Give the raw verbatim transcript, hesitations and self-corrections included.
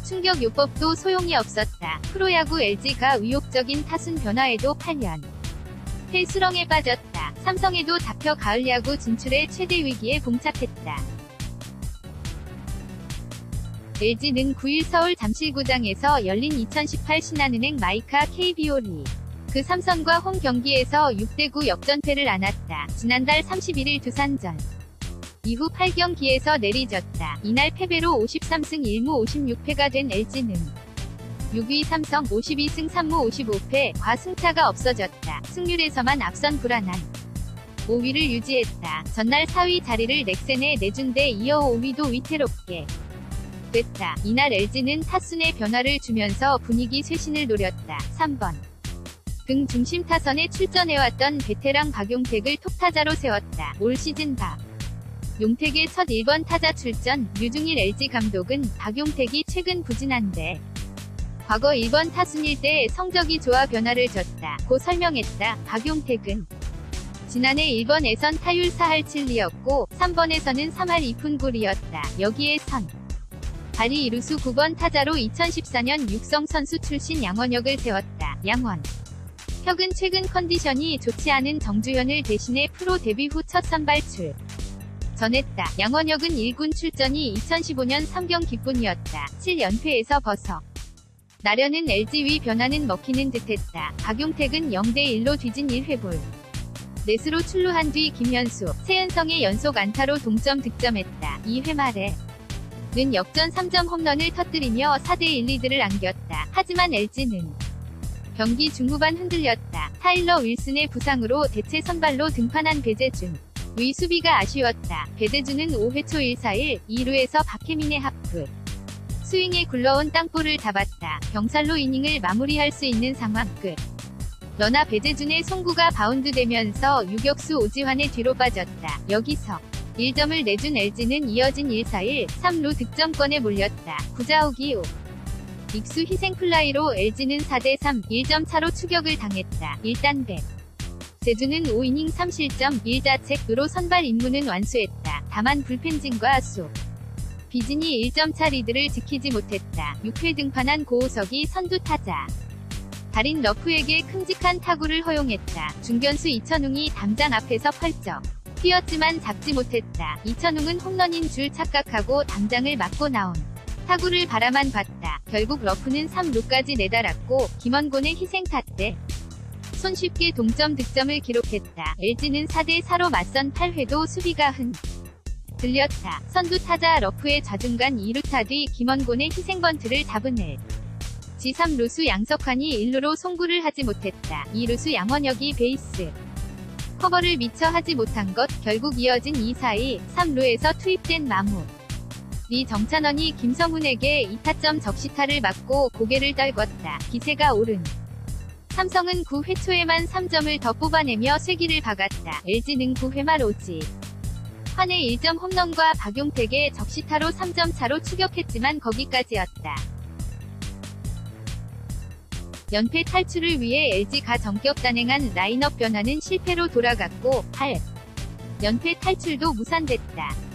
충격요법도 소용이 없었다. 프로야구 엘지가 의욕적인 타순 변화에도 팔 년 폐수렁에 빠졌다. 삼성에도 잡혀 가을 야구 진출의 최대 위기에 봉착했다. 엘지는 구 일 서울 잠실구장에서 열린 이천십팔 신한은행 마이카 케이비오 리 그 삼성과 홈 경기에서 육 대 구 역전패를 안았다. 지난달 삼십일 일 두산전 이후 팔 경기에서 내리졌다. 이날 패배로 오십삼 승 일 무 오십육 패가 된 엘지는 육 위 삼성 오십이 승 삼 무 오십오 패과 승차가 없어졌다. 승률에서만 앞선 불안한 오 위를 유지했다. 전날 사 위 자리를 넥센에 내준 데 이어 오 위도 위태롭게 됐다. 이날 엘지는 타순의 변화를 주면서 분위기 쇄신을 노렸다. 삼 번 등 중심 타선에 출전해왔던 베테랑 박용택을 톱타자로 세웠다. 올 시즌 박 용택의 첫 일 번 타자 출전. 류중일 엘지 감독은 박용택이 최근 부진한데 과거 일 번 타순일 때 성적이 좋아 변화를 줬다 고 설명했다. 박용택은 지난해 일 번에선 타율 사 할 칠 리였고 삼 번에서는 삼 할 이 푼 구 리였다. 여기에 선 발이 이루수 구 번 타자로 이천십사 년 육성 선수 출신 양원혁을 세웠다. 양원 혁은 최근 컨디션이 좋지 않은 정주현을 대신해 프로 데뷔 후 첫 선발 출 전했다. 양원혁은 일 군 출전이 이천십오 년 삼 경기뿐이었다. 칠 연패에서 벗어 나려는 엘지 위 변화는 먹히는 듯했다. 박용택은 영 대 일로 뒤진 일 회 볼 넷으로 출루한 뒤 김현수, 최은성의 연속 안타로 동점 득점했다. 이 회 말에 는 역전 삼 점 홈런을 터뜨리며 사 대 일 리드를 안겼다. 하지만 엘지는 경기 중후반 흔들렸다. 타일러 윌슨의 부상으로 대체 선발로 등판한 배재준 위 수비가 아쉬웠다. 배재준은 오 회 초 일 사 일 이 루에서 박혜민의 하프 스윙에 굴러온 땅볼을 잡았다. 병살로 이닝을 마무리할 수 있는 상황 끝. 러나 배재준의 송구가 바운드되면서 유격수 오지환의 뒤로 빠졌다. 여기서 일 점을 내준 엘지는 이어진 일 사 일 삼 루 득점권에 몰렸다. 구자욱 이후 익수 희생플라이로 엘지는 사 대 삼 일 점 차로 추격을 당했다. 일단 백 제주는 오 이닝 삼 실점 일 자책으로 선발 임무는 완수했다. 다만 불펜진과 수 비진이 일 점 차 리드를 지키지 못했다. 육 회 등판한 고우석이 선두 타자 달인 러프에게 큼직한 타구를 허용했다. 중견수 이천웅이 담장 앞에서 펄쩍 뛰었지만 잡지 못했다. 이천웅은 홈런인 줄 착각하고 담장을 맞고 나온 타구를 바라만 봤다. 결국 러프는 삼 루까지 내달았고 김원곤의 희생 탓에 손쉽게 동점 득점을 기록했다. 엘지는 사 대 사로 맞선 팔 회도 수비가 흔 들렸다. 선두 타자 러프의 좌중간 이 루타 뒤 김원곤의 희생 번트를 잡은 엘지 삼 루수 양석환이 일 루로 송구를 하지 못했다. 이 루수 양원혁이 베이스 커버를 미처 하지 못한 것. 결국 이어진 이 사 이 삼 루에서 투입된 마무 리 정찬원이 김성훈에게 이 타점 적시타를 맞고 고개를 떨궜다. 기세가 오른 삼성은 구 회 초에만 삼 점을 더 뽑아내며 쐐기를 박았다. 엘지는 구 회 말 오지 환의 일 점 홈런과 박용택의 적시타로 삼 점 차로 추격했지만 거기까지였다. 연패 탈출을 위해 엘지가 전격 단행한 라인업 변화는 실패로 돌아갔고 팔 연패 탈출도 무산됐다.